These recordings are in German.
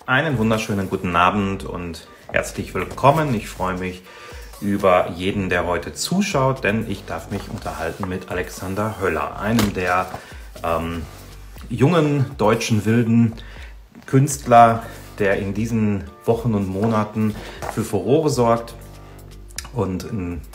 Einen wunderschönen guten Abend und herzlich willkommen. Ich freue mich über jeden, der heute zuschaut, denn ich darf mich unterhalten mit Alexander Höller, einem der jungen deutschen wilden Künstler, der in diesen Wochen und Monaten für Furore sorgt und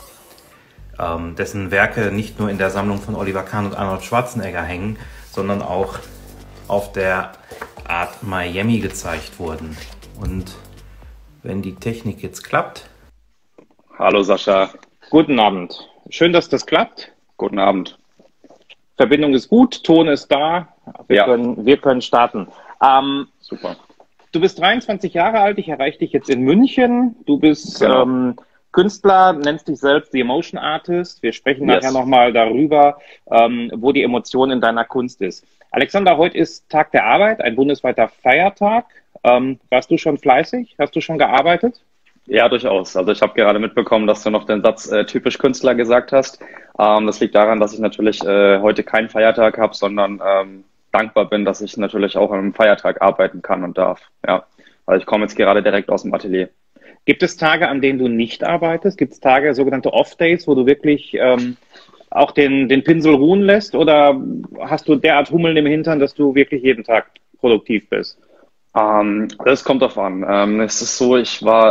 dessen Werke nicht nur in der Sammlung von Oliver Kahn und Arnold Schwarzenegger hängen, sondern auch auf der Art Miami gezeigt wurden. Und wenn die Technik jetzt klappt. Hallo Sascha. Guten Abend. Schön, dass das klappt. Guten Abend. Verbindung ist gut, Ton ist da. Wir können starten. Super. Du bist 23 Jahre alt, ich erreiche dich jetzt in München. Du bist Genau. Künstler, nennst dich selbst The Emotion Artist. Wir sprechen nachher nochmal darüber, wo die Emotion in deiner Kunst ist. Alexander, heute ist Tag der Arbeit, ein bundesweiter Feiertag. Warst du schon fleißig? Hast du schon gearbeitet? Ja, durchaus. Also ich habe gerade mitbekommen, dass du noch den Satz typisch Künstler gesagt hast. Das liegt daran, dass ich natürlich heute keinen Feiertag habe, sondern dankbar bin, dass ich natürlich auch an einem Feiertag arbeiten kann und darf. Ja, also ich komme jetzt gerade direkt aus dem Atelier. Gibt es Tage, an denen du nicht arbeitest? Gibt es Tage, sogenannte Off-Days, wo du wirklich auch den Pinsel ruhen lässt? Oder hast du derart Hummeln im Hintern, dass du wirklich jeden Tag produktiv bist? Das kommt drauf an. Es ist so,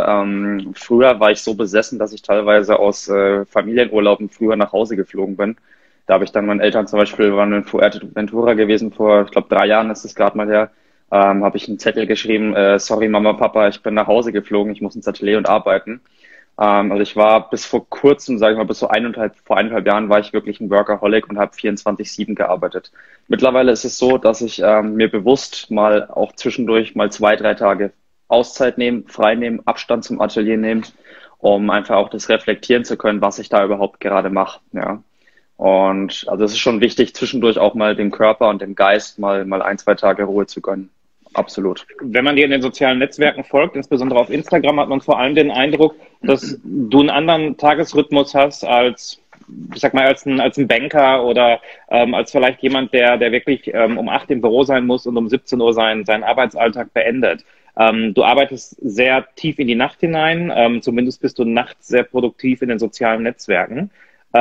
früher war ich so besessen, dass ich teilweise aus Familienurlauben früher nach Hause geflogen bin. Da habe ich dann meinen Eltern zum Beispiel, wir waren in Fuerteventura gewesen, vor, ich glaube, 3 Jahren ist es gerade mal her, habe ich einen Zettel geschrieben, sorry Mama, Papa, ich bin nach Hause geflogen, ich muss ins Atelier und arbeiten. Also ich war bis vor kurzem, sage ich mal, vor 1,5 Jahren war ich wirklich ein Workaholic und habe 24/7 gearbeitet. Mittlerweile ist es so, dass ich mir bewusst mal auch zwischendurch mal 2, 3 Tage Auszeit nehmen, frei nehmen, Abstand zum Atelier nehmen, um einfach auch das reflektieren zu können, was ich da überhaupt gerade mache. Ja. Und also es ist schon wichtig, zwischendurch auch mal dem Körper und dem Geist mal 1, 2 Tage Ruhe zu gönnen. Absolut. Wenn man dir in den sozialen Netzwerken folgt, insbesondere auf Instagram, hat man vor allem den Eindruck, dass du einen anderen Tagesrhythmus hast als, ich sag mal, als ein Banker oder als vielleicht jemand, der wirklich um 8 im Büro sein muss und um 17 Uhr seinen Arbeitsalltag beendet. Du arbeitest sehr tief in die Nacht hinein, zumindest bist du nachts sehr produktiv in den sozialen Netzwerken.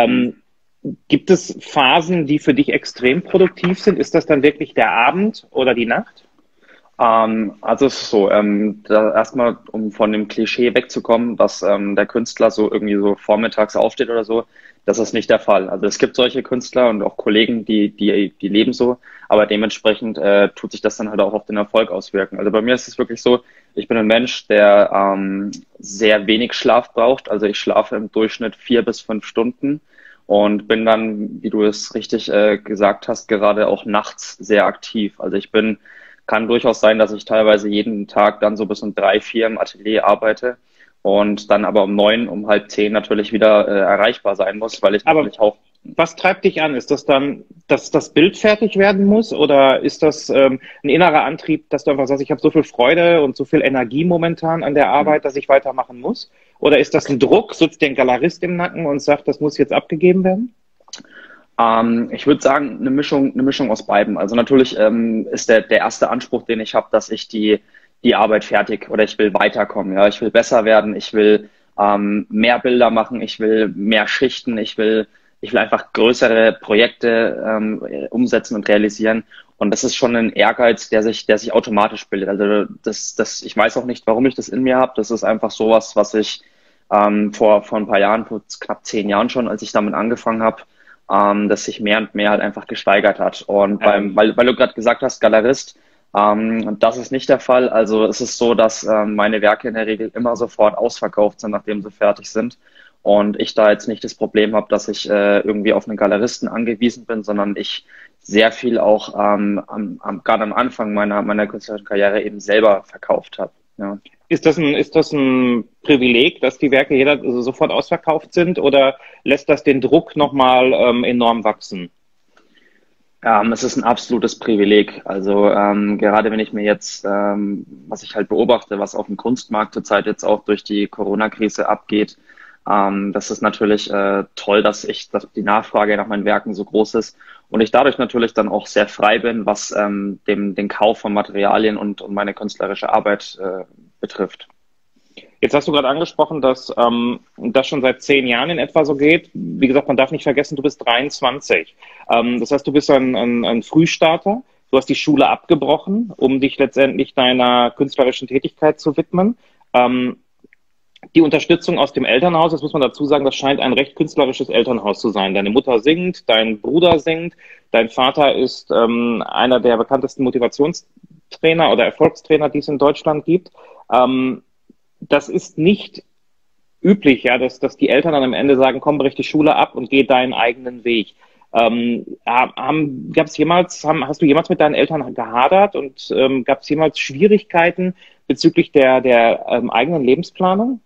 Gibt es Phasen, die für dich extrem produktiv sind? Ist das dann wirklich der Abend oder die Nacht? Also es ist so, erstmal, um von dem Klischee wegzukommen, dass der Künstler so irgendwie so vormittags aufsteht oder so, das ist nicht der Fall. Also es gibt solche Künstler und auch Kollegen, die leben so, aber dementsprechend tut sich das dann halt auch auf den Erfolg auswirken. Also bei mir ist es wirklich so, ich bin ein Mensch, der sehr wenig Schlaf braucht. Also ich schlafe im Durchschnitt 4 bis 5 Stunden und bin dann, wie du es richtig gesagt hast, gerade auch nachts sehr aktiv. Also kann durchaus sein, dass ich teilweise jeden Tag dann so bis um 3, 4 im Atelier arbeite und dann aber um 9, um halb 10 natürlich wieder erreichbar sein muss, weil ich natürlich auch... Was treibt dich an? Ist das dann, dass das Bild fertig werden muss oder ist das ein innerer Antrieb, dass du einfach sagst, ich habe so viel Freude und so viel Energie momentan an der Arbeit, dass ich weitermachen muss? Oder ist das ein Druck? Sitzt der Galerist im Nacken und sagt, das muss jetzt abgegeben werden? Ich würde sagen, eine Mischung aus beidem. Also natürlich ist der erste Anspruch, den ich habe, dass ich die Arbeit fertig oder ich will weiterkommen. Ja, ich will besser werden, ich will mehr Bilder machen, ich will mehr Schichten, ich will einfach größere Projekte umsetzen und realisieren. Und das ist schon ein Ehrgeiz, der sich automatisch bildet. Also ich weiß auch nicht, warum ich das in mir habe. Das ist einfach sowas, was ich vor ein paar Jahren, vor knapp 10 Jahren schon, als ich damit angefangen habe, das sich mehr und mehr halt einfach gesteigert hat. Und weil du gerade gesagt hast, Galerist, das ist nicht der Fall. Also es ist so, dass meine Werke in der Regel immer sofort ausverkauft sind, nachdem sie fertig sind. Und ich da jetzt nicht das Problem habe, dass ich irgendwie auf einen Galeristen angewiesen bin, sondern ich sehr viel auch gerade am Anfang meiner künstlerischen Karriere eben selber verkauft habe. Ja. Ist das ein Privileg, dass die Werke jeder sofort ausverkauft sind oder lässt das den Druck nochmal enorm wachsen? Es ist ein absolutes Privileg. Also gerade wenn ich mir jetzt, was ich halt beobachte, was auf dem Kunstmarkt zurzeit jetzt auch durch die Corona-Krise abgeht, Das ist natürlich toll, dass die Nachfrage nach meinen Werken so groß ist und ich dadurch natürlich dann auch sehr frei bin, was den Kauf von Materialien und meine künstlerische Arbeit betrifft. Jetzt hast du gerade angesprochen, dass das schon seit 10 Jahren in etwa so geht. Wie gesagt, man darf nicht vergessen, du bist 23. Das heißt, du bist ein Frühstarter. Du hast die Schule abgebrochen, um dich letztendlich deiner künstlerischen Tätigkeit zu widmen. Die Unterstützung aus dem Elternhaus, das muss man dazu sagen, das scheint ein recht künstlerisches Elternhaus zu sein. Deine Mutter singt, dein Bruder singt, dein Vater ist einer der bekanntesten Motivationstrainer oder Erfolgstrainer, die es in Deutschland gibt. Das ist nicht üblich, ja, dass die Eltern dann am Ende sagen, komm, brech die Schule ab und geh deinen eigenen Weg. Hast du jemals mit deinen Eltern gehadert und gab es jemals Schwierigkeiten bezüglich der eigenen Lebensplanung?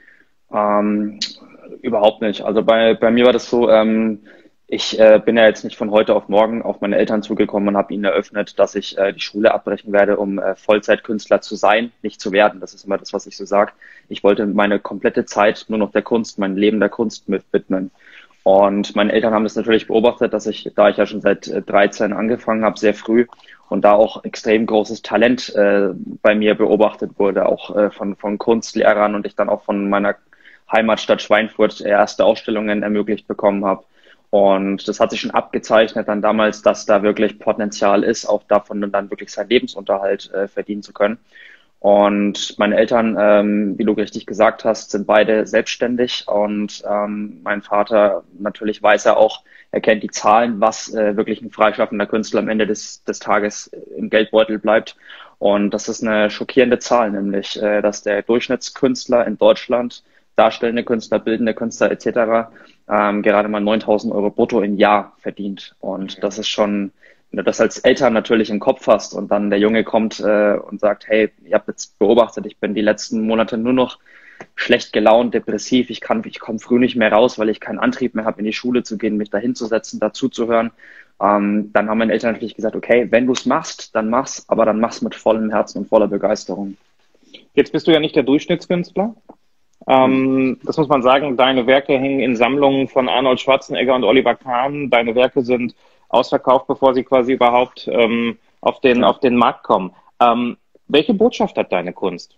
Überhaupt nicht. Also bei mir war das so, ich bin ja jetzt nicht von heute auf morgen auf meine Eltern zugekommen und habe ihnen eröffnet, dass ich die Schule abbrechen werde, um Vollzeitkünstler zu sein, nicht zu werden. Das ist immer das, was ich so sage. Ich wollte meine komplette Zeit nur noch der Kunst, mein Leben der Kunst mit widmen. Und meine Eltern haben das natürlich beobachtet, dass da ich ja schon seit 13 angefangen habe, sehr früh, und da auch extrem großes Talent bei mir beobachtet wurde, auch von Kunstlehrern, und ich dann auch von meiner Heimatstadt Schweinfurt erste Ausstellungen ermöglicht bekommen habe. Und das hat sich schon abgezeichnet dann damals, dass da wirklich Potenzial ist, auch davon dann wirklich seinen Lebensunterhalt verdienen zu können. Und meine Eltern, wie du richtig gesagt hast, sind beide selbstständig, und mein Vater, natürlich weiß er auch, er kennt die Zahlen, was wirklich ein freischaffender Künstler am Ende des Tages im Geldbeutel bleibt. Und das ist eine schockierende Zahl, nämlich, dass der Durchschnittskünstler in Deutschland, darstellende Künstler, bildende Künstler etc. Gerade mal 9.000 Euro brutto im Jahr verdient. Und das ist schon, wenn du das als Eltern natürlich im Kopf hast und dann der Junge kommt und sagt, hey, ihr habt jetzt beobachtet, ich bin die letzten Monate nur noch schlecht gelaunt, depressiv, ich komme früh nicht mehr raus, weil ich keinen Antrieb mehr habe, in die Schule zu gehen, mich da hinzusetzen, dazuzuhören. Dann haben meine Eltern natürlich gesagt, okay, wenn du es machst, dann mach's, aber dann mach's mit vollem Herzen und voller Begeisterung. Jetzt bist du ja nicht der Durchschnittskünstler. Das muss man sagen, deine Werke hängen in Sammlungen von Arnold Schwarzenegger und Oliver Kahn. Deine Werke sind ausverkauft, bevor sie quasi überhaupt auf den Markt kommen. Welche Botschaft hat deine Kunst?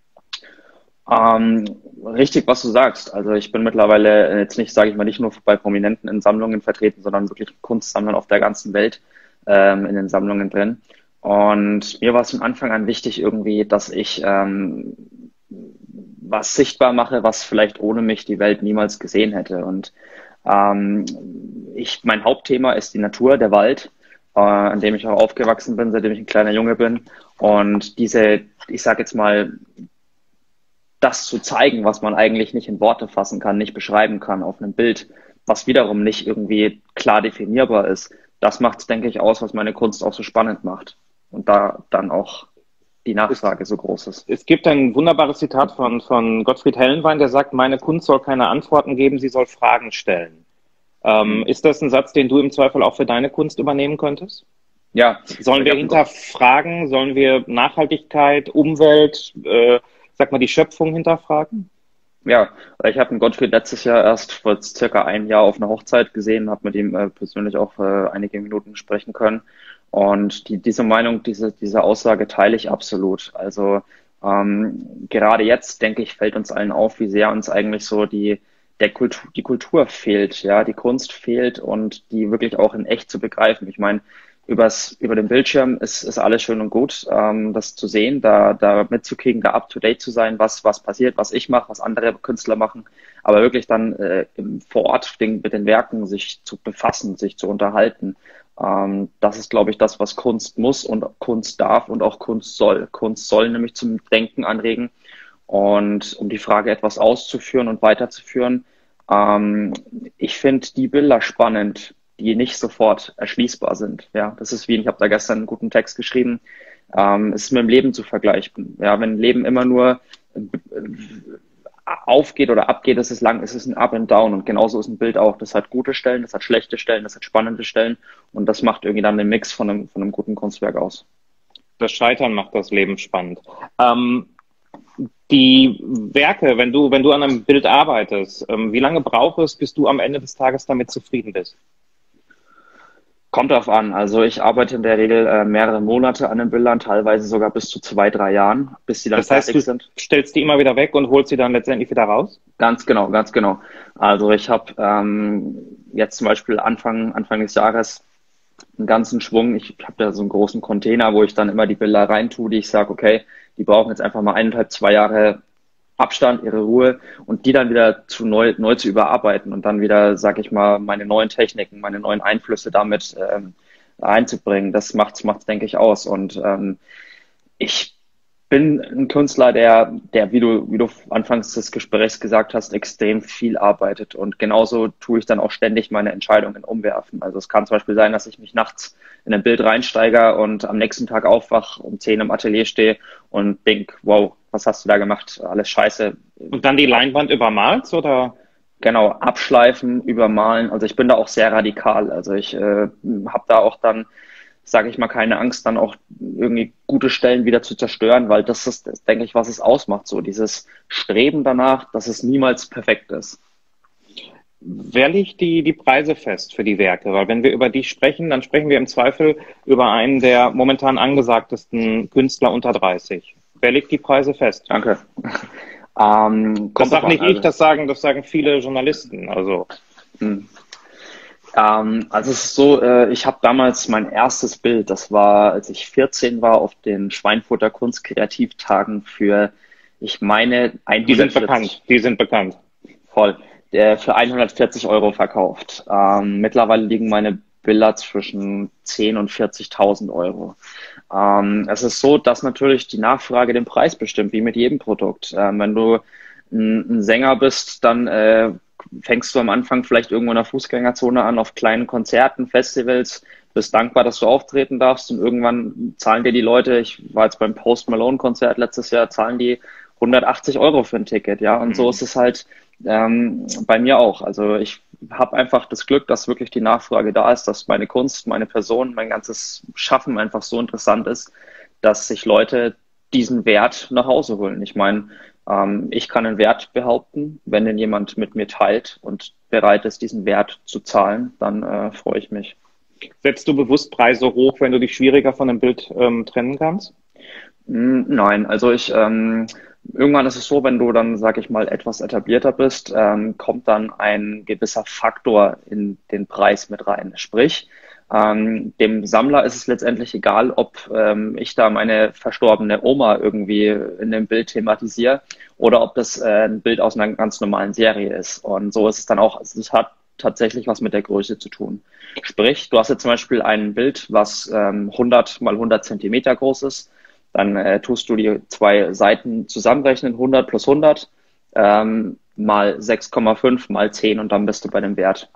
Richtig, was du sagst. Also ich bin mittlerweile jetzt nicht, sage ich mal, nicht nur bei Prominenten in Sammlungen vertreten, sondern wirklich Kunstsammlern auf der ganzen Welt in den Sammlungen drin. Und mir war es von Anfang an wichtig irgendwie, dass ich was sichtbar mache, was vielleicht ohne mich die Welt niemals gesehen hätte. Und mein Hauptthema ist die Natur, der Wald, an dem ich auch aufgewachsen bin, seitdem ich ein kleiner Junge bin. Und ich sage jetzt mal, das zu zeigen, was man eigentlich nicht in Worte fassen kann, nicht beschreiben kann auf einem Bild, was wiederum nicht irgendwie klar definierbar ist, das macht, denke ich, aus, was meine Kunst auch so spannend macht. Und da dann auch die Nachfrage so groß ist. Es gibt ein wunderbares Zitat von Gottfried Hellenwein, der sagt, meine Kunst soll keine Antworten geben, sie soll Fragen stellen. Ist das ein Satz, den du im Zweifel auch für deine Kunst übernehmen könntest? Ja. Sollen wir hinterfragen, sollen wir Nachhaltigkeit, Umwelt, die Schöpfung hinterfragen? Ja, ich habe Gottfried letztes Jahr erst vor circa einem Jahr auf einer Hochzeit gesehen, habe mit ihm persönlich auch einige Minuten sprechen können. Und diese Meinung, diese Aussage teile ich absolut. Also gerade jetzt, denke ich, fällt uns allen auf, wie sehr uns eigentlich so die Kultur fehlt, ja, die Kunst fehlt, und die wirklich auch in echt zu begreifen. Ich meine, über den Bildschirm ist alles schön und gut, das zu sehen, da mitzukriegen, da up to date zu sein, was passiert, was ich mache, was andere Künstler machen, aber wirklich dann vor Ort mit den Werken sich zu befassen, sich zu unterhalten. Das ist, glaube ich, das, was Kunst muss und Kunst darf und auch Kunst soll. Kunst soll nämlich zum Denken anregen, und um die Frage etwas auszuführen und weiterzuführen. Ich finde die Bilder spannend, die nicht sofort erschließbar sind. Ja, das ist ich habe da gestern einen guten Text geschrieben. Es ist mit dem Leben zu vergleichen. Ja, wenn Leben immer nur aufgeht oder abgeht, ist es ein Up and Down, und genauso ist ein Bild auch. Das hat gute Stellen, das hat schlechte Stellen, das hat spannende Stellen, und das macht irgendwie dann den Mix von einem guten Kunstwerk aus. Das Scheitern macht das Leben spannend. Die Werke, wenn du an einem Bild arbeitest, wie lange braucht es, bis du am Ende des Tages damit zufrieden bist? Kommt drauf an. Also ich arbeite in der Regel mehrere Monate an den Bildern, teilweise sogar bis zu 2, 3 Jahren, bis sie dann Das heißt, fertig du sind. stellst die immer wieder weg und holst sie dann letztendlich wieder raus? Ganz genau, ganz genau. Also ich habe jetzt zum Beispiel Anfang des Jahres einen ganzen Schwung. Ich habe da so einen großen Container, wo ich dann immer die Bilder reintue, die ich sage, okay, die brauchen jetzt einfach mal 1,5, 2 Jahre Abstand, ihre Ruhe und die dann wieder neu zu überarbeiten und dann wieder, sag ich mal, meine neuen Techniken, meine neuen Einflüsse damit einzubringen. Das macht's, denke ich, aus. Und ich bin ein Künstler, der, wie du anfangs des Gesprächs gesagt hast, extrem viel arbeitet. Und genauso tue ich dann auch ständig meine Entscheidungen umwerfen. Also es kann zum Beispiel sein, dass ich mich nachts in ein Bild reinsteige und am nächsten Tag aufwach, um 10 im Atelier stehe und denk, wow, was hast du da gemacht? Alles scheiße. Und dann die Leinwand übermalst, oder? Genau, abschleifen, übermalen. Also ich bin da auch sehr radikal. Also ich habe da auch dann, sage ich mal, keine Angst, dann auch irgendwie gute Stellen wieder zu zerstören, weil das denke ich, was es ausmacht. So dieses Streben danach, dass es niemals perfekt ist. Wer legt die Preise fest für die Werke? Weil wenn wir über die sprechen, dann sprechen wir im Zweifel über einen der momentan angesagtesten Künstler unter 30. Wer legt die Preise fest? Danke. Das sage nicht ich, das sagen viele Journalisten. Also. Also es ist so, ich habe damals mein erstes Bild, das war, als ich 14 war, auf den Schweinfurter Kunstkreativtagen für, ich meine, 140, Die sind bekannt. voll, für 140 Euro verkauft. Mittlerweile liegen meine Bilder zwischen 10 und 40.000 Euro. Es ist so, dass natürlich die Nachfrage den Preis bestimmt, wie mit jedem Produkt. Wenn du ein Sänger bist, dann fängst du am Anfang vielleicht irgendwo in der Fußgängerzone an, auf kleinen Konzerten, Festivals, bist dankbar, dass du auftreten darfst und irgendwann zahlen dir die Leute, ich war jetzt beim Post Malone Konzert letztes Jahr, zahlen die 180 Euro für ein Ticket, ja, und so ist es halt bei mir auch. Also ich habe einfach das Glück, dass wirklich die Nachfrage da ist, dass meine Kunst, meine Person, mein ganzes Schaffen einfach so interessant ist, dass sich Leute diesen Wert nach Hause holen. Ich meine, ich kann einen Wert behaupten, wenn den jemand mit mir teilt und bereit ist, diesen Wert zu zahlen, dann freue ich mich. Setzt du bewusst Preise hoch, wenn du dich schwieriger von einem Bild trennen kannst? Nein, also irgendwann ist es so, wenn du dann, sag ich mal, etwas etablierter bist, kommt dann ein gewisser Faktor in den Preis mit rein. Sprich, dem Sammler ist es letztendlich egal, ob ich da meine verstorbene Oma irgendwie in dem Bild thematisiere oder ob das ein Bild aus einer ganz normalen Serie ist. Und so ist es dann auch, es hat tatsächlich was mit der Größe zu tun. Sprich, du hast jetzt zum Beispiel ein Bild, was 100 mal 100 Zentimeter groß ist. Dann tust du die zwei Seiten zusammenrechnen, 100 plus 100 mal 6,5 mal 10 und dann bist du bei dem Wert.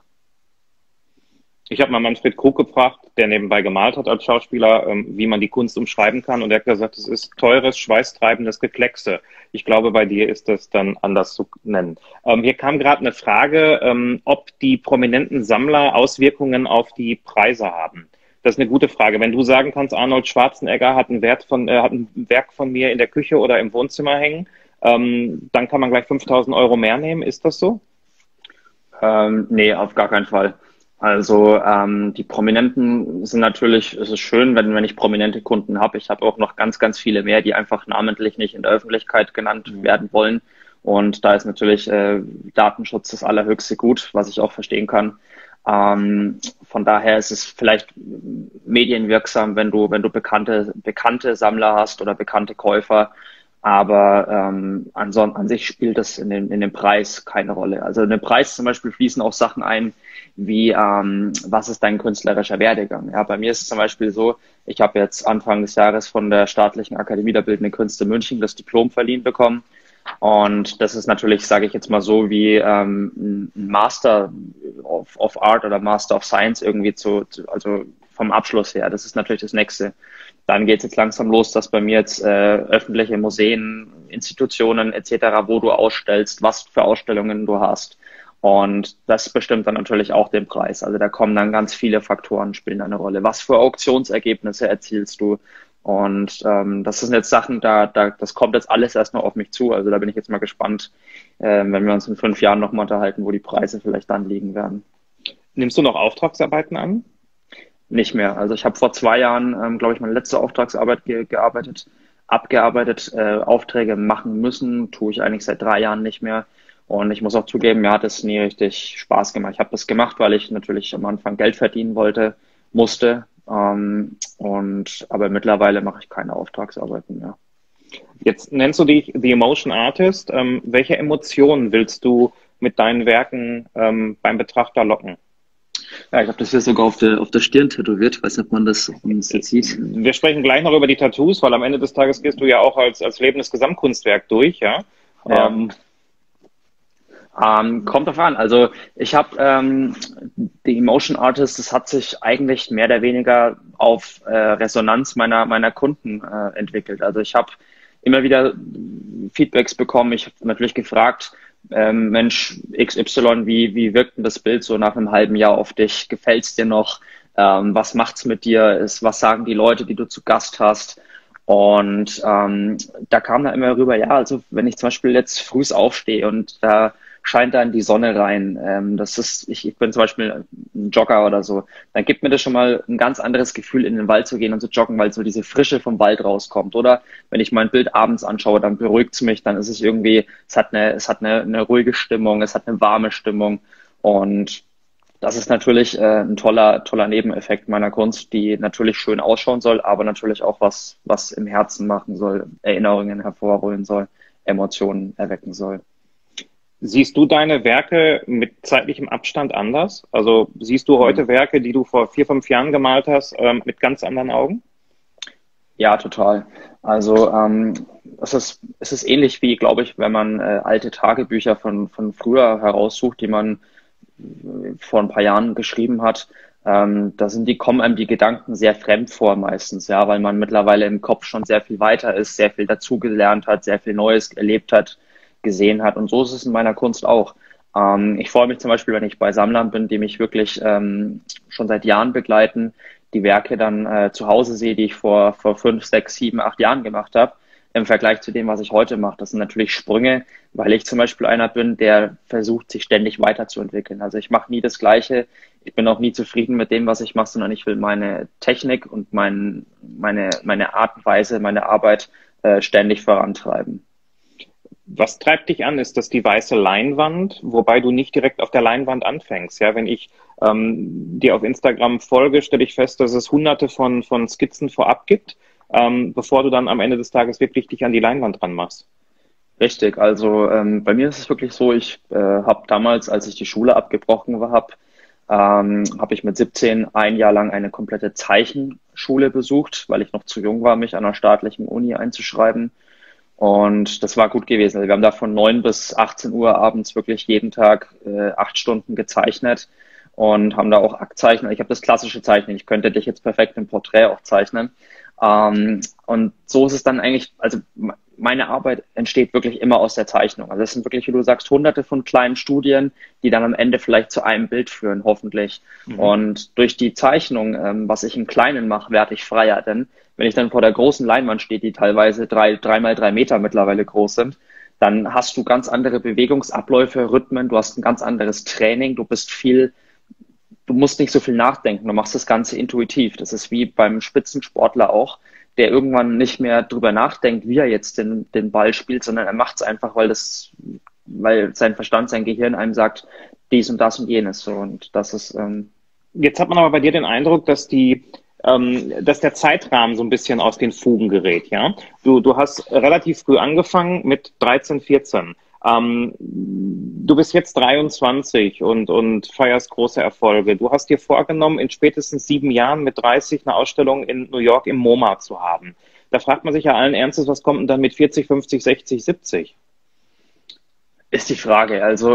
Ich habe mal Manfred Krug gefragt, der nebenbei gemalt hat als Schauspieler, wie man die Kunst umschreiben kann. Und er hat gesagt, es ist teures, schweißtreibendes Gekleckse. Ich glaube, bei dir ist das dann anders zu nennen. Hier kam gerade eine Frage, ob die prominenten Sammler Auswirkungen auf die Preise haben. Das ist eine gute Frage. Wenn du sagen kannst, Arnold Schwarzenegger hat ein Werk von mir in der Küche oder im Wohnzimmer hängen, dann kann man gleich 5.000 Euro mehr nehmen. Ist das so? Nee, auf gar keinen Fall. Also die Prominenten sind natürlich, es ist schön, wenn ich prominente Kunden habe. Ich habe auch noch ganz, ganz viele mehr, die einfach namentlich nicht in der Öffentlichkeit genannt werden wollen. Und da ist natürlich Datenschutz das allerhöchste Gut, was ich auch verstehen kann. Von daher ist es vielleicht medienwirksam, wenn du bekannte Sammler hast oder bekannte Käufer. Aber an sich spielt das in dem Preis keine Rolle. Also in den Preis zum Beispiel fließen auch Sachen ein, wie was ist dein künstlerischer Werdegang? Ja, bei mir ist es zum Beispiel so, ich habe jetzt Anfang des Jahres von der Staatlichen Akademie der Bildenden Künste München das Diplom verliehen bekommen. Und das ist natürlich, sage ich jetzt mal so, wie ein Master of Art oder Master of Science irgendwie also vom Abschluss her. Das ist natürlich das Nächste. Dann geht es jetzt langsam los, dass bei mir jetzt öffentliche Museen, Institutionen etc., wo du ausstellst, was für Ausstellungen du hast. Und das bestimmt dann natürlich auch den Preis. Also da kommen dann ganz viele Faktoren, spielen eine Rolle. Was für Auktionsergebnisse erzielst du? Und das sind jetzt Sachen, das kommt jetzt alles erst noch auf mich zu. Also da bin ich jetzt mal gespannt, wenn wir uns in 5 Jahren nochmal unterhalten, wo die Preise vielleicht dann liegen werden. Nimmst du noch Auftragsarbeiten an? Nicht mehr. Also ich habe vor 2 Jahren, glaube ich, meine letzte Auftragsarbeit abgearbeitet, Aufträge machen müssen, tue ich eigentlich seit 3 Jahren nicht mehr. Und ich muss auch zugeben, mir hat es nie richtig Spaß gemacht. Ich habe das gemacht, weil ich natürlich am Anfang Geld verdienen musste. Aber mittlerweile mache ich keine Auftragsarbeiten mehr. Jetzt nennst du dich The Emotion Artist. Welche Emotionen willst du mit deinen Werken beim Betrachter locken? Ja, ich habe das hier sogar auf der Stirn tätowiert. Ich weiß nicht, ob man das jetzt sieht. Wir sprechen gleich noch über die Tattoos, weil am Ende des Tages gehst du ja auch als lebendes Gesamtkunstwerk durch, ja? Ja. Kommt drauf an. Also ich habe die Emotion Artist, das hat sich eigentlich mehr oder weniger auf Resonanz meiner Kunden entwickelt. Also ich habe immer wieder Feedbacks bekommen. Ich habe natürlich gefragt, Mensch, XY, wie wirkt denn das Bild so nach einem halben Jahr auf dich? Gefällt's dir noch? Was macht's mit dir? Was sagen die Leute, die du zu Gast hast? Und da kam da immer rüber, ja, also wenn ich zum Beispiel jetzt früh aufstehe und da scheint dann die Sonne rein, ich bin zum Beispiel ein Jogger oder so, dann gibt mir das schon mal ein ganz anderes Gefühl, in den Wald zu gehen und zu joggen, weil so diese Frische vom Wald rauskommt. Oder wenn ich mein Bild abends anschaue, dann beruhigt es mich, dann ist es irgendwie, es hat eine ruhige Stimmung, es hat eine warme Stimmung. Und das ist natürlich ein toller Nebeneffekt meiner Kunst, die natürlich schön ausschauen soll, aber natürlich auch was im Herzen machen soll, Erinnerungen hervorholen soll, Emotionen erwecken soll. Siehst du deine Werke mit zeitlichem Abstand anders? Also siehst du heute Werke, die du vor 4, 5 Jahren gemalt hast, mit ganz anderen Augen? Ja, total. Also es ist ähnlich wie, glaube ich, wenn man alte Tagebücher von früher heraussucht, die man vor ein paar Jahren geschrieben hat. Kommen einem die Gedanken sehr fremd vor meistens, ja, weil man mittlerweile im Kopf schon sehr viel weiter ist, sehr viel dazugelernt hat, sehr viel Neues erlebt hat, gesehen hat. Und so ist es in meiner Kunst auch. Ich freue mich zum Beispiel, wenn ich bei Sammlern bin, die mich wirklich schon seit Jahren begleiten, die Werke dann zu Hause sehe, die ich vor 5, 6, 7, 8 Jahren gemacht habe, im Vergleich zu dem, was ich heute mache. Das sind natürlich Sprünge, weil ich zum Beispiel einer bin, der versucht, sich ständig weiterzuentwickeln. Also ich mache nie das Gleiche. Ich bin auch nie zufrieden mit dem, was ich mache, sondern ich will meine Technik und meine Art und Weise, meine Arbeit ständig vorantreiben. Was treibt dich an? Ist das die weiße Leinwand, wobei du nicht direkt auf der Leinwand anfängst? Ja, wenn ich dir auf Instagram folge, stelle ich fest, dass es hunderte von Skizzen vorab gibt, bevor du dann am Ende des Tages wirklich dich an die Leinwand ranmachst. Richtig, also bei mir ist es wirklich so, ich habe damals, als ich die Schule abgebrochen habe, habe ich mit 17 ein Jahr lang eine komplette Zeichenschule besucht, weil ich noch zu jung war, mich an einer staatlichen Uni einzuschreiben. Und das war gut gewesen. Also wir haben da von 9 bis 18 Uhr abends wirklich jeden Tag 8 Stunden gezeichnet und haben da auch Aktzeichnen. Ich habe das klassische Zeichnen. Ich könnte dich jetzt perfekt im Porträt auch zeichnen. Und so ist es dann eigentlich, also meine Arbeit entsteht wirklich immer aus der Zeichnung. Also das sind wirklich, wie du sagst, hunderte von kleinen Studien, die dann am Ende vielleicht zu einem Bild führen, hoffentlich. Mhm. Und durch die Zeichnung, was ich im Kleinen mache, werde ich freier. Denn wenn ich dann vor der großen Leinwand stehe, die teilweise 3 mal 3 Meter mittlerweile groß sind, dann hast du ganz andere Bewegungsabläufe, Rhythmen, du hast ein ganz anderes Training, du musst nicht so viel nachdenken, du machst das Ganze intuitiv. Das ist wie beim Spitzensportler auch, der irgendwann nicht mehr drüber nachdenkt, wie er jetzt den Ball spielt, sondern er macht es einfach, weil sein Verstand, sein Gehirn einem sagt, dies und das und jenes. So. Und das ist. Jetzt hat man aber bei dir den Eindruck, dass der Zeitrahmen so ein bisschen aus den Fugen gerät, ja? Du hast relativ früh angefangen mit 13, 14. Du bist jetzt 23 und feierst große Erfolge. Du hast dir vorgenommen, in spätestens 7 Jahren mit 30 eine Ausstellung in New York im MoMA zu haben. Da fragt man sich ja allen Ernstes, was kommt denn dann mit 40, 50, 60, 70? Ist die Frage. Also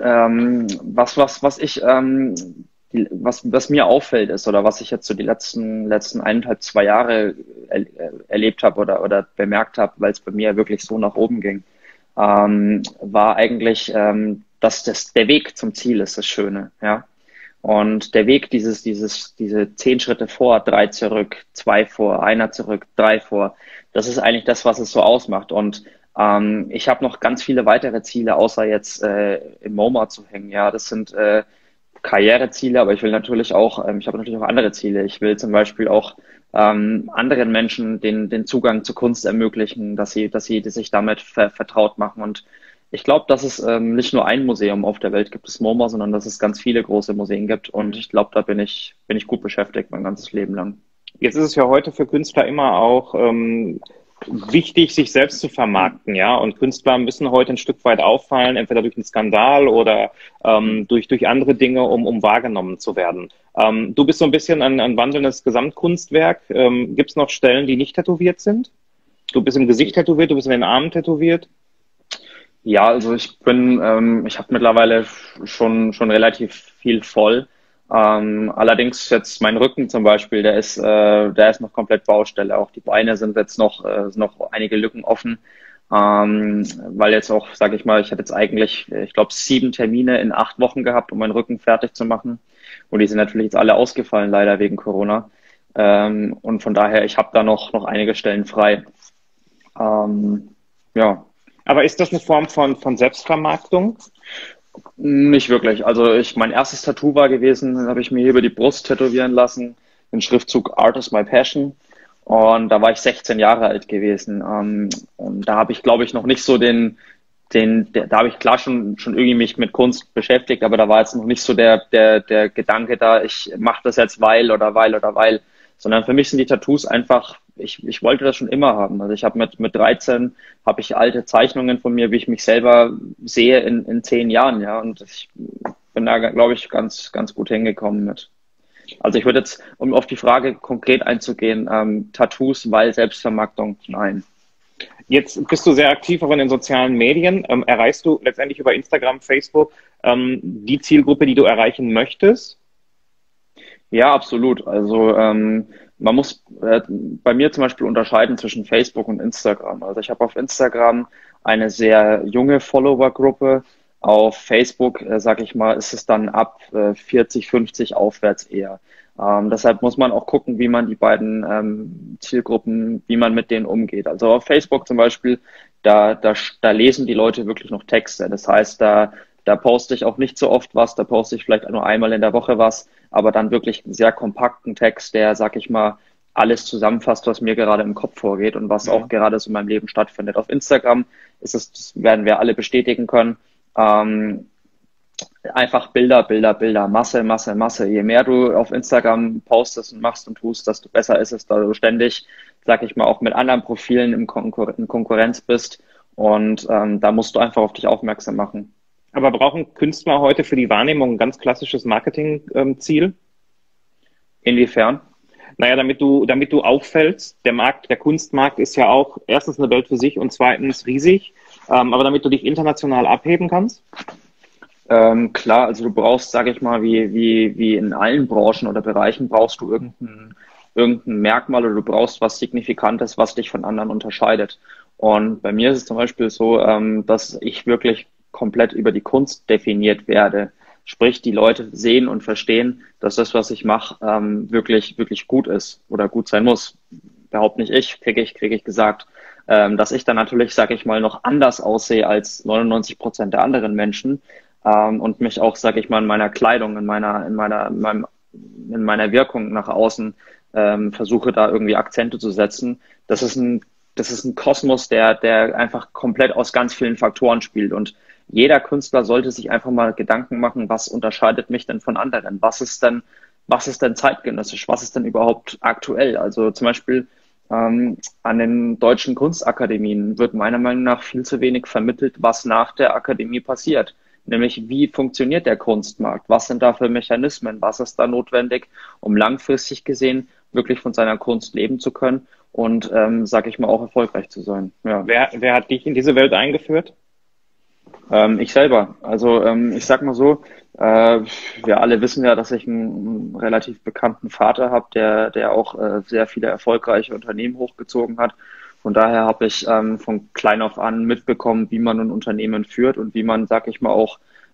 was mir auffällt ist, oder was ich jetzt so die letzten 1,5, 2 Jahre erlebt habe oder bemerkt habe, weil es bei mir wirklich so nach oben ging, war eigentlich, dass der Weg zum Ziel ist das Schöne, ja. Und der Weg, diese 10 Schritte vor, 3 zurück, 2 vor, einer zurück, 3 vor, das ist eigentlich das, was es so ausmacht. Und ich habe noch ganz viele weitere Ziele, außer jetzt im MoMA zu hängen. Ja, das sind Karriereziele, aber ich habe natürlich auch andere Ziele. Ich will zum Beispiel auch anderen Menschen den Zugang zu Kunst ermöglichen, dass sie sich damit vertraut machen. Und ich glaube, dass es nicht nur ein Museum auf der Welt gibt, das MoMA, sondern dass es ganz viele große Museen gibt. Und ich glaube, da bin ich gut beschäftigt mein ganzes Leben lang. Jetzt ist es ja heute für Künstler immer auch wichtig, sich selbst zu vermarkten, ja. Und Künstler müssen heute ein Stück weit auffallen, entweder durch einen Skandal oder durch andere Dinge, um wahrgenommen zu werden. Du bist so ein bisschen ein wandelndes Gesamtkunstwerk. Gibt es noch Stellen, die nicht tätowiert sind? Du bist im Gesicht tätowiert, du bist in den Armen tätowiert. Ja, also ich habe mittlerweile schon relativ viel voll. Allerdings jetzt mein Rücken zum Beispiel, der ist noch komplett Baustelle. Auch die Beine sind jetzt noch einige Lücken offen, weil jetzt auch, sage ich mal, ich hatte jetzt eigentlich, ich glaube, 7 Termine in 8 Wochen gehabt, um meinen Rücken fertig zu machen. Und die sind natürlich jetzt alle ausgefallen, leider wegen Corona. Und von daher, ich habe da noch einige Stellen frei. Ja. Aber ist das eine Form von Selbstvermarktung? Nicht wirklich. Also mein erstes Tattoo war gewesen, habe ich mir hier über die Brust tätowieren lassen, den Schriftzug Art is my passion. Und da war ich 16 Jahre alt gewesen. Und da habe ich, glaube ich, noch nicht so da habe ich klar schon irgendwie mich mit Kunst beschäftigt, aber da war jetzt noch nicht so der Gedanke da, ich mache das jetzt weil, sondern für mich sind die Tattoos einfach, ich wollte das schon immer haben. Also ich habe mit 13 habe ich alte Zeichnungen von mir, wie ich mich selber sehe in 10 Jahren, ja. Und ich bin da, glaube ich, ganz gut hingekommen mit. Also ich würde jetzt, um auf die Frage konkret einzugehen, Tattoos, weil Selbstvermarktung, nein. Jetzt bist du sehr aktiv auch in den sozialen Medien. Erreichst du letztendlich über Instagram, Facebook die Zielgruppe, die du erreichen möchtest? Ja, absolut. Also man muss bei mir zum Beispiel unterscheiden zwischen Facebook und Instagram. Also ich habe auf Instagram eine sehr junge Followergruppe. Auf Facebook, sag ich mal, ist es dann ab 40, 50 aufwärts eher. Deshalb muss man auch gucken, wie man die beiden Zielgruppen, wie man mit denen umgeht. Also auf Facebook zum Beispiel, da lesen die Leute wirklich noch Texte. Das heißt, da poste ich auch nicht so oft was, da poste ich vielleicht nur einmal in der Woche was, aber dann wirklich einen sehr kompakten Text, der, sag ich mal, alles zusammenfasst, was mir gerade im Kopf vorgeht und was auch gerade so in meinem Leben stattfindet. Auf Instagram das werden wir alle bestätigen können, einfach Bilder, Masse. Je mehr du auf Instagram postest und machst und tust, desto besser ist es, da du ständig, sag ich mal, auch mit anderen Profilen in Konkurrenz bist und da musst du einfach auf dich aufmerksam machen. Aber brauchen Künstler heute für die Wahrnehmung ein ganz klassisches Marketing-Ziel? Inwiefern? Naja, damit du auffällst. Der Kunstmarkt ist ja auch erstens eine Welt für sich und zweitens riesig. Aber damit du dich international abheben kannst? Klar, also du brauchst, sage ich mal, wie in allen Branchen oder Bereichen brauchst du irgendein Merkmal oder du brauchst was Signifikantes, was dich von anderen unterscheidet. Und bei mir ist es zum Beispiel so, dass ich wirklich komplett über die Kunst definiert werde. Sprich, die Leute sehen und verstehen, dass das, was ich mache, wirklich gut ist oder gut sein muss. Behaupte nicht ich, kriege ich gesagt. Dass ich dann natürlich, sage ich mal, noch anders aussehe als 99% der anderen Menschen und mich auch, sage ich mal, in meiner Kleidung, in meiner Wirkung nach außen versuche, da irgendwie Akzente zu setzen. Das ist ein Kosmos, der einfach komplett aus ganz vielen Faktoren spielt und jeder Künstler sollte sich einfach mal Gedanken machen, was unterscheidet mich denn von anderen? Was ist denn zeitgenössisch? Was ist denn überhaupt aktuell? Also zum Beispiel an den deutschen Kunstakademien wird meiner Meinung nach viel zu wenig vermittelt, was nach der Akademie passiert. Nämlich, wie funktioniert der Kunstmarkt? Was sind da für Mechanismen? Was ist da notwendig, um langfristig gesehen wirklich von seiner Kunst leben zu können und, sag ich mal, auch erfolgreich zu sein? Ja. Wer hat dich in diese Welt eingeführt? Ich selber. Also ich sag mal so, wir alle wissen ja, dass ich einen relativ bekannten Vater habe, der auch sehr viele erfolgreiche Unternehmen hochgezogen hat. Von daher habe ich von klein auf an mitbekommen, wie man ein Unternehmen führt und wie man, sag ich mal, auch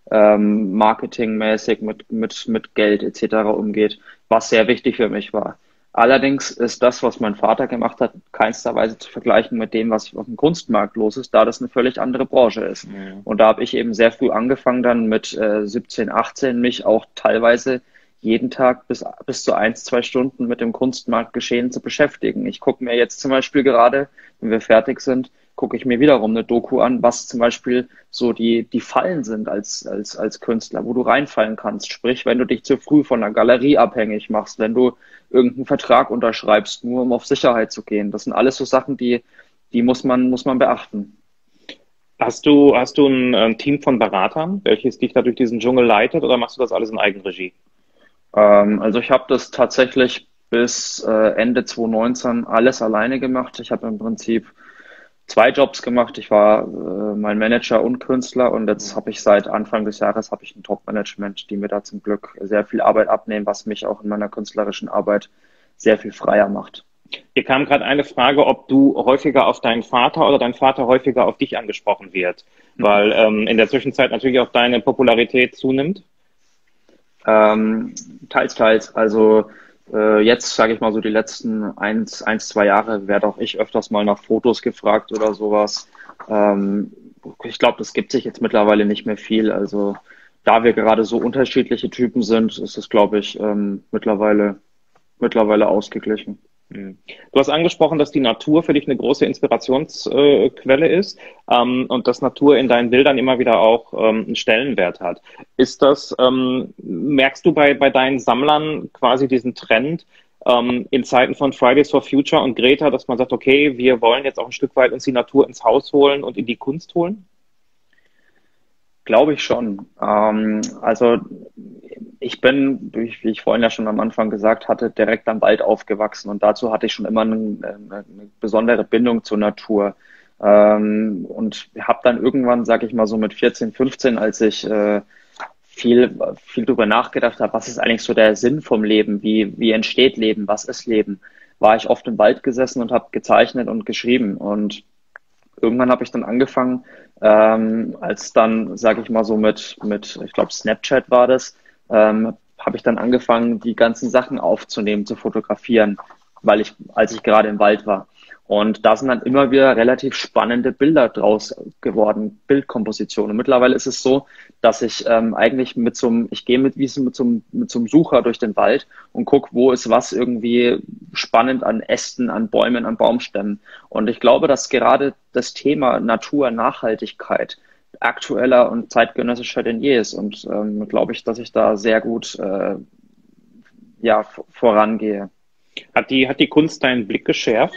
marketingmäßig mit Geld etc. umgeht, was sehr wichtig für mich war. Allerdings ist das, was mein Vater gemacht hat, keinster Weise zu vergleichen mit dem, was auf dem Kunstmarkt los ist, da das eine völlig andere Branche ist. Ja. Und da habe ich eben sehr früh angefangen, dann mit 17, 18 mich auch teilweise jeden Tag bis zu 1, 2 Stunden mit dem Kunstmarktgeschehen zu beschäftigen. Ich gucke mir jetzt zum Beispiel gerade, wenn wir fertig sind, gucke ich mir wiederum eine Doku an, was zum Beispiel so die Fallen sind als Künstler, wo du reinfallen kannst. Sprich, wenn du dich zu früh von der Galerie abhängig machst, wenn du irgendeinen Vertrag unterschreibst, nur um auf Sicherheit zu gehen. Das sind alles so Sachen, die muss man beachten. Hast du ein Team von Beratern, welches dich da durch diesen Dschungel leitet, oder machst du das alles in Eigenregie? Also ich habe das tatsächlich bis Ende 2019 alles alleine gemacht. Ich habe im Prinzip 2 Jobs gemacht. Ich war mein Manager und Künstler, und jetzt habe ich seit Anfang des Jahres ein Top-Management, die mir da zum Glück sehr viel Arbeit abnehmen, was mich auch in meiner künstlerischen Arbeit sehr viel freier macht. Hier kam gerade eine Frage, ob du häufiger auf deinen Vater oder dein Vater häufiger auf dich angesprochen wird, weil in der Zwischenzeit natürlich auch deine Popularität zunimmt. Teils, teils. Also jetzt, sage ich mal so, die letzten 2 Jahre werde auch ich öfters mal nach Fotos gefragt oder sowas. Ich glaube, das gibt sich jetzt mittlerweile nicht mehr viel. Also da wir gerade so unterschiedliche Typen sind, ist es, glaube ich, mittlerweile ausgeglichen. Du hast angesprochen, dass die Natur für dich eine große Inspirationsquelle ist und dass Natur in deinen Bildern immer wieder auch einen Stellenwert hat. Merkst du bei deinen Sammlern quasi diesen Trend in Zeiten von Fridays for Future und Greta, dass man sagt, okay, wir wollen jetzt auch ein Stück weit uns die Natur ins Haus holen und in die Kunst holen? Glaube ich schon. Also ich bin, wie ich vorhin ja schon am Anfang gesagt hatte, direkt am Wald aufgewachsen, und dazu hatte ich schon immer eine besondere Bindung zur Natur. Und habe dann irgendwann, sage ich mal so mit 14, 15, als ich viel darüber nachgedacht habe, was ist eigentlich so der Sinn vom Leben, wie entsteht Leben, was ist Leben, war ich oft im Wald gesessen und habe gezeichnet und geschrieben. Und irgendwann habe ich dann angefangen, als dann, sage ich mal so mit ich glaube Snapchat war das, habe ich dann angefangen, die ganzen Sachen aufzunehmen, zu fotografieren, als ich gerade im Wald war. Und da sind dann immer wieder relativ spannende Bilder draus geworden, Bildkompositionen. Und mittlerweile ist es so, dass ich eigentlich ich gehe mit so einem Sucher durch den Wald und gucke, wo ist was irgendwie spannend an Ästen, an Bäumen, an Baumstämmen. Und ich glaube, dass gerade das Thema Natur, Nachhaltigkeit aktueller und zeitgenössischer denn je ist. Und glaube ich, dass ich da sehr gut vorangehe. Hat die Kunst deinen Blick geschärft?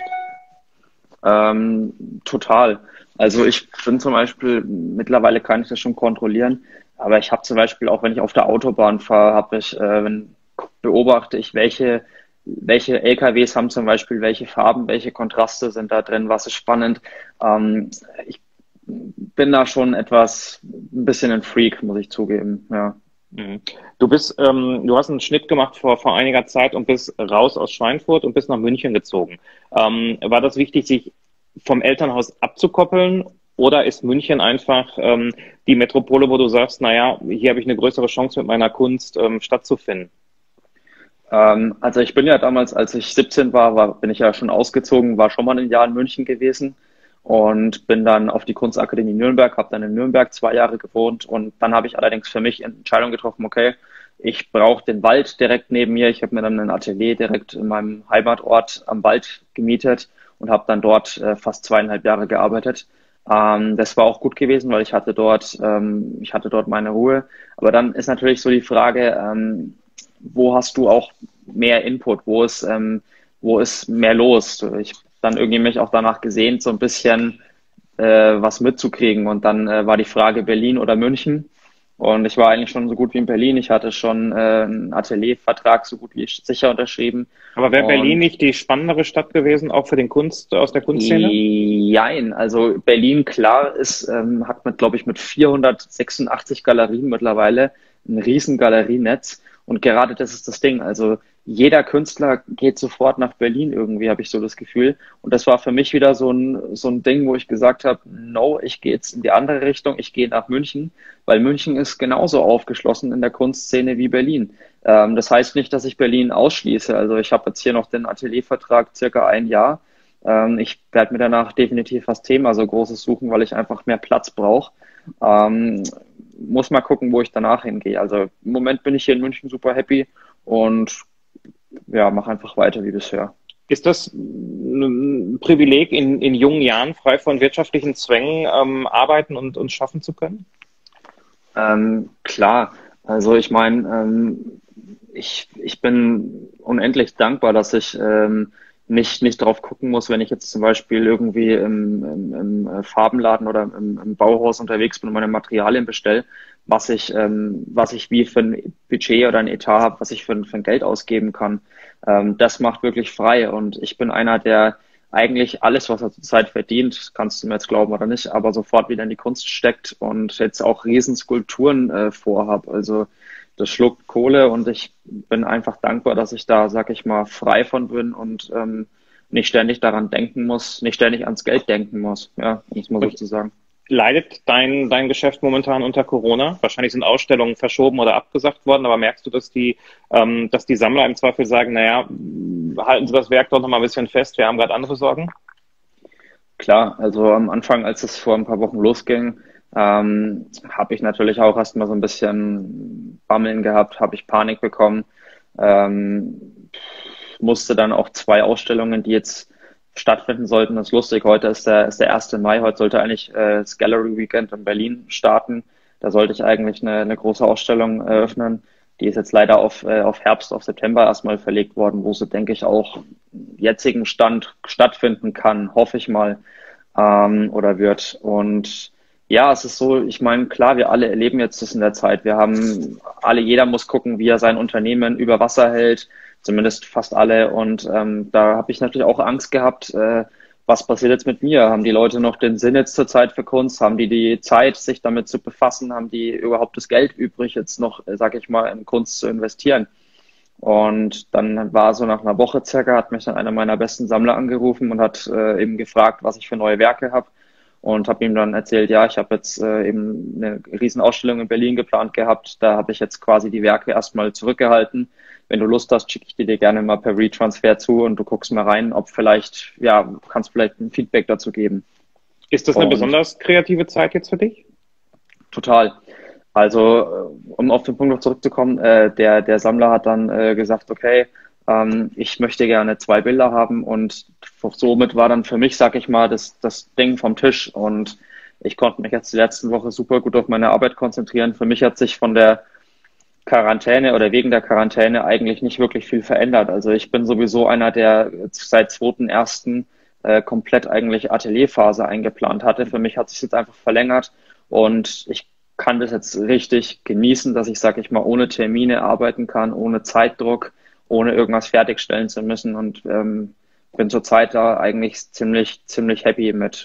Total. Also ich bin zum Beispiel, mittlerweile kann ich das schon kontrollieren, aber ich habe zum Beispiel auch, wenn ich auf der Autobahn fahre, beobachte ich, welche LKWs haben zum Beispiel welche Farben, welche Kontraste sind da drin, was ist spannend. Ich bin da schon ein bisschen ein Freak, muss ich zugeben, ja. Du hast einen Schnitt gemacht vor einiger Zeit und bist raus aus Schweinfurt und bist nach München gezogen. War das wichtig, sich vom Elternhaus abzukoppeln, oder ist München einfach die Metropole, wo du sagst, naja, hier habe ich eine größere Chance mit meiner Kunst stattzufinden? Also ich bin ja damals, als ich 17 war, bin ich ja schon ausgezogen, war schon mal ein Jahr in München gewesen. Und bin dann auf die Kunstakademie Nürnberg, habe dann in Nürnberg 2 Jahre gewohnt, und dann habe ich allerdings für mich eine Entscheidung getroffen, okay, ich brauche den Wald direkt neben mir. Ich habe mir dann ein Atelier direkt in meinem Heimatort am Wald gemietet und habe dann dort fast 2,5 Jahre gearbeitet. Das war auch gut gewesen, weil ich hatte dort meine Ruhe. Aber dann ist natürlich so die Frage, wo hast du auch mehr Input, wo ist mehr los? Ich dann irgendwie mich auch danach gesehnt, so ein bisschen was mitzukriegen. Und dann war die Frage Berlin oder München. Und ich war eigentlich schon so gut wie in Berlin. Ich hatte schon einen Ateliervertrag so gut wie sicher unterschrieben. Aber wäre Berlin nicht die spannendere Stadt gewesen, auch für aus der Kunstszene? Jein, also Berlin, klar, hat glaube ich, mit 486 Galerien mittlerweile ein riesen Galerienetz. Und gerade das ist das Ding. Also jeder Künstler geht sofort nach Berlin irgendwie, habe ich so das Gefühl. Und das war für mich wieder so ein Ding, wo ich gesagt habe, no, ich gehe jetzt in die andere Richtung, ich gehe nach München, weil München ist genauso aufgeschlossen in der Kunstszene wie Berlin. Das heißt nicht, dass ich Berlin ausschließe. Also ich habe jetzt hier noch den Ateliervertrag circa ein Jahr. Ich werde mir danach definitiv was Thema so Großes suchen, weil ich einfach mehr Platz brauche. Muss mal gucken, wo ich danach hingehe. Also im Moment bin ich hier in München super happy und ja, mache einfach weiter wie bisher. Ist das ein Privileg, in jungen Jahren frei von wirtschaftlichen Zwängen arbeiten und schaffen zu können? Klar, also ich meine, ich bin unendlich dankbar, dass ich nicht drauf gucken muss, wenn ich jetzt zum Beispiel irgendwie im Farbenladen oder im Bauhaus unterwegs bin und meine Materialien bestelle, was ich wie für ein Budget oder ein Etat habe, was ich für ein Geld ausgeben kann. Das macht wirklich frei und ich bin einer, der eigentlich alles, was er zurzeit verdient, kannst du mir jetzt glauben oder nicht, aber sofort wieder in die Kunst steckt und jetzt auch Riesenskulpturen vorhab. Also das schluckt Kohle und ich bin einfach dankbar, dass ich da, sag ich mal, frei von bin und nicht ständig daran denken muss, nicht ständig ans Geld denken muss, ja, um es mal so zu sagen. Leidet dein Geschäft momentan unter Corona? Wahrscheinlich sind Ausstellungen verschoben oder abgesagt worden, aber merkst du, dass die Sammler im Zweifel sagen, naja, halten Sie das Werk doch noch mal ein bisschen fest, wir haben gerade andere Sorgen? Klar, also am Anfang, als es vor ein paar Wochen losging, habe ich natürlich auch erstmal so ein bisschen Bammeln gehabt, habe ich Panik bekommen, musste dann auch 2 Ausstellungen, die jetzt stattfinden sollten. Das ist lustig, heute ist der 1. Mai, heute sollte eigentlich das Gallery Weekend in Berlin starten. Da sollte ich eigentlich eine große Ausstellung eröffnen. Die ist jetzt leider auf Herbst, auf September erstmal verlegt worden, wo sie, denke ich, auch jetzigen Stand stattfinden kann, hoffe ich mal, oder wird. Und ja, es ist so, ich meine, klar, wir alle erleben jetzt das in der Zeit. Wir haben jeder muss gucken, wie er sein Unternehmen über Wasser hält, zumindest fast alle. Und da habe ich natürlich auch Angst gehabt, was passiert jetzt mit mir? Haben die Leute noch den Sinn jetzt zur Zeit für Kunst? Haben die Zeit, sich damit zu befassen? Haben die überhaupt das Geld übrig, jetzt noch, sage ich mal, in Kunst zu investieren? Und dann war so nach einer Woche circa, hat mich dann einer meiner besten Sammler angerufen und hat eben gefragt, was ich für neue Werke habe. Und habe ihm dann erzählt, ja, ich habe jetzt eben eine Riesenausstellung in Berlin geplant gehabt. Da habe ich jetzt quasi die Werke erstmal zurückgehalten. Wenn du Lust hast, schicke ich dir gerne mal per Retransfer zu und du guckst mal rein, ob vielleicht, ja, kannst vielleicht ein Feedback dazu geben. Ist das eine besonders kreative Zeit jetzt für dich? Total. Also, um auf den Punkt noch zurückzukommen, der Sammler hat dann gesagt, okay, ich möchte gerne 2 Bilder haben und somit war dann für mich, sag ich mal, das Ding vom Tisch und ich konnte mich jetzt die letzten Woche super gut auf meine Arbeit konzentrieren. Für mich hat sich von der Quarantäne oder wegen der Quarantäne eigentlich nicht wirklich viel verändert. Also ich bin sowieso einer, der seit 2.1. Komplett eigentlich Atelierphase eingeplant hatte. Für mich hat sich jetzt einfach verlängert und ich kann das jetzt richtig genießen, dass ich, sag ich mal, ohne Termine arbeiten kann, ohne Zeitdruck, ohne irgendwas fertigstellen zu müssen und bin zurzeit da eigentlich ziemlich happy mit.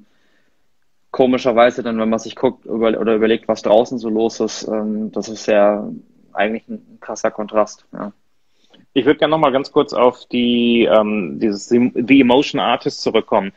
Komischerweise dann, wenn man sich guckt oder überlegt, was draußen so los ist, das ist ja eigentlich ein krasser Kontrast. Ja. Ich würde gerne noch mal ganz kurz auf dieses The Emotion Artist zurückkommen.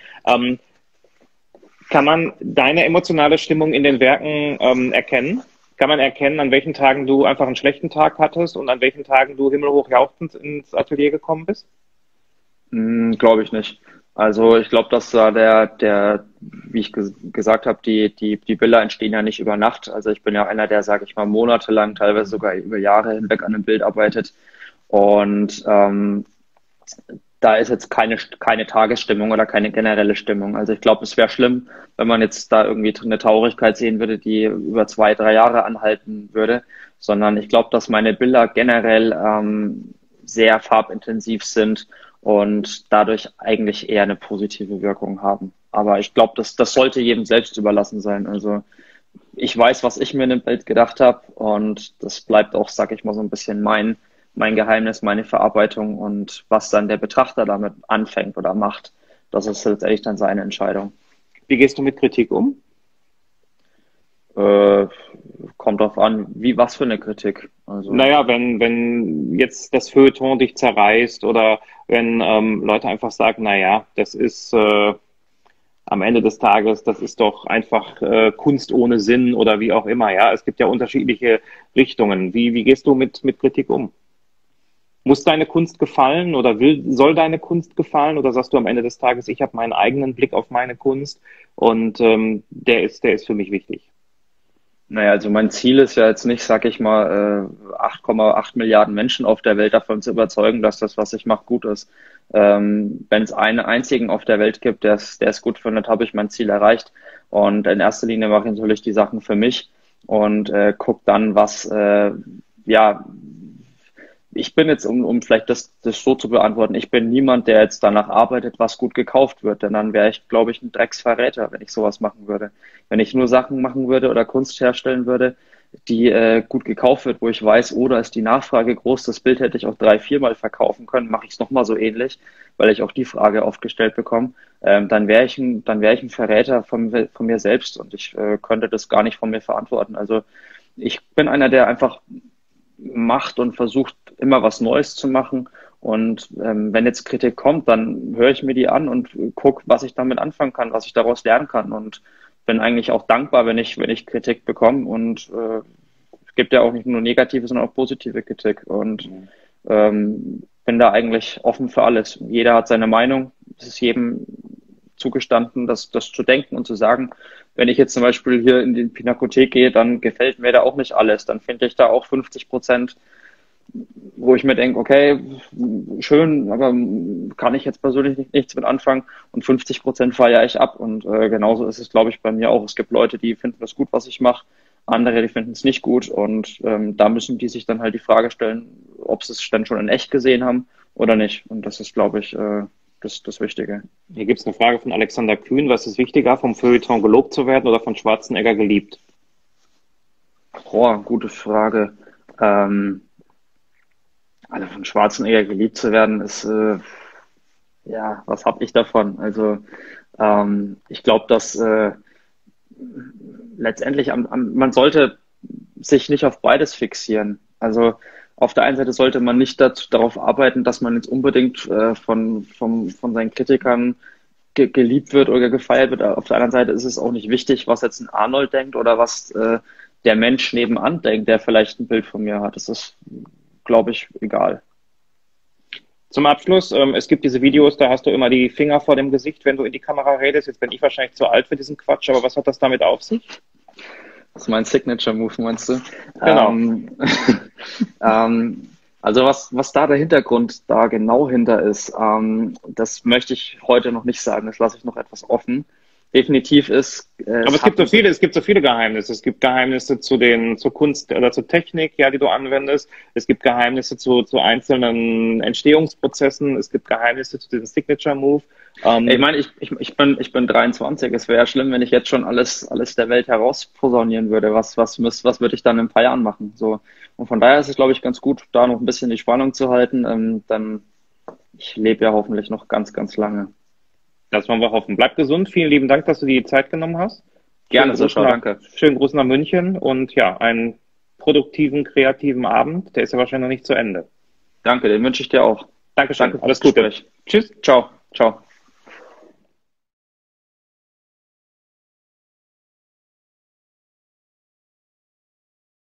Kann man deine emotionale Stimmung in den Werken erkennen? Kann man erkennen, an welchen Tagen du einfach einen schlechten Tag hattest und an welchen Tagen du himmelhoch jauchzend ins Atelier gekommen bist? Glaube ich nicht. Also ich glaube, dass da wie ich gesagt habe, die Bilder entstehen ja nicht über Nacht. Also ich bin ja einer, der, sage ich mal, monatelang, teilweise sogar über Jahre hinweg an einem Bild arbeitet. Und da ist jetzt keine Tagesstimmung oder keine generelle Stimmung. Also ich glaube, es wäre schlimm, wenn man jetzt da irgendwie eine Traurigkeit sehen würde, die über 2, 3 Jahre anhalten würde, sondern ich glaube, dass meine Bilder generell sehr farbintensiv sind und dadurch eigentlich eher eine positive Wirkung haben. Aber ich glaube, das sollte jedem selbst überlassen sein. Also ich weiß, was ich mir in dem Bild gedacht habe und das bleibt auch, sag ich mal, so ein bisschen mein Geheimnis, meine Verarbeitung und was dann der Betrachter damit anfängt oder macht. Das ist letztendlich dann seine Entscheidung. Wie gehst du mit Kritik um? Kommt drauf an, was für eine Kritik. Also Also, Naja, wenn jetzt das Feuilleton dich zerreißt oder wenn Leute einfach sagen, naja, das ist am Ende des Tages, das ist doch einfach Kunst ohne Sinn oder wie auch immer, ja. Es gibt ja unterschiedliche Richtungen. Wie gehst du mit Kritik um? Muss deine Kunst gefallen oder soll deine Kunst gefallen oder sagst du am Ende des Tages, ich habe meinen eigenen Blick auf meine Kunst und der ist für mich wichtig? naja, also mein Ziel ist ja jetzt nicht, sag ich mal, 8,8 Milliarden Menschen auf der Welt davon zu überzeugen, dass das, was ich mache, gut ist. Wenn es einen einzigen auf der Welt gibt, der es gut findet, habe ich mein Ziel erreicht. Und in erster Linie mache ich natürlich die Sachen für mich und guck dann, ja, ich bin jetzt, um vielleicht das so zu beantworten, ich bin niemand, der jetzt danach arbeitet, was gut gekauft wird, denn dann wäre ich, glaube ich, ein Drecksverräter, wenn ich sowas machen würde. Wenn ich nur Sachen machen würde oder Kunst herstellen würde, die gut gekauft wird, wo ich weiß, oh, da ist die Nachfrage groß, das Bild hätte ich auch 3-4 Mal verkaufen können, mache ich es nochmal so ähnlich, weil ich auch die Frage oft gestellt bekomme, dann wäre ich ein Verräter von mir selbst und ich könnte das gar nicht von mir verantworten. Also ich bin einer, der einfach macht und versucht immer was Neues zu machen. Und wenn jetzt Kritik kommt, dann höre ich mir die an und gucke, was ich damit anfangen kann, was ich daraus lernen kann. Und bin eigentlich auch dankbar, wenn ich Kritik bekomme. Und es gibt ja auch nicht nur negative, sondern auch positive Kritik. Und bin da eigentlich offen für alles. Jeder hat seine Meinung. Es ist jedem zugestanden, das zu denken und zu sagen, wenn ich jetzt zum Beispiel hier in die Pinakothek gehe, dann gefällt mir da auch nicht alles. Dann finde ich da auch 50%, wo ich mir denke, okay, schön, aber kann ich jetzt persönlich nichts mit anfangen und 50% feiere ich ab. Und genauso ist es, glaube ich, bei mir auch. Es gibt Leute, die finden das gut, was ich mache, andere, die finden es nicht gut. Und da müssen die sich dann halt die Frage stellen, ob sie es dann schon in echt gesehen haben oder nicht. Und das ist, glaube ich, das Wichtige. Hier gibt es eine Frage von Alexander Kühn. Was ist wichtiger, vom Feuilleton gelobt zu werden oder von Schwarzenegger geliebt? Boah, gute Frage. Also von Schwarzenegger geliebt zu werden, ist, ja, was habe ich davon? Also ich glaube, dass letztendlich man sollte sich nicht auf beides fixieren. Also auf der einen Seite sollte man nicht darauf arbeiten, dass man jetzt unbedingt von seinen Kritikern geliebt wird oder gefeiert wird. Auf der anderen Seite ist es auch nicht wichtig, was jetzt ein Arnold denkt oder was der Mensch nebenan denkt, der vielleicht ein Bild von mir hat. Das ist, glaube ich, egal. Zum Abschluss, es gibt diese Videos, da hast du immer die Finger vor dem Gesicht, wenn du in die Kamera redest. Jetzt bin ich wahrscheinlich zu alt für diesen Quatsch, aber was hat das damit auf sich? Das ist mein Signature-Move, meinst du? Genau. Also was da der Hintergrund da genau hinter ist, das möchte ich heute noch nicht sagen. Das lasse ich noch etwas offen. Definitiv ist. Aber es gibt so viele Geheimnisse. Es gibt Geheimnisse zur Kunst oder zur Technik, ja, die du anwendest. Es gibt Geheimnisse zu einzelnen Entstehungsprozessen. Es gibt Geheimnisse zu diesem Signature Move. Ich meine, ich bin 23. Es wäre ja schlimm, wenn ich jetzt schon alles der Welt herausposaunieren würde. Was würde ich dann in ein paar Jahren machen? So. Und von daher ist es, glaube ich, ganz gut, da noch ein bisschen die Spannung zu halten. Ich lebe ja hoffentlich noch ganz, ganz lange. Das wollen wir hoffen. Bleib gesund. Vielen lieben Dank, dass du dir die Zeit genommen hast. Gerne, Sascha, danke. Schönen Gruß nach München und ja, einen produktiven, kreativen Abend. Der ist ja wahrscheinlich noch nicht zu Ende. Danke, den wünsche ich dir auch. Dankeschön. Danke, alles Gute. Tschüss. Ciao. Ciao.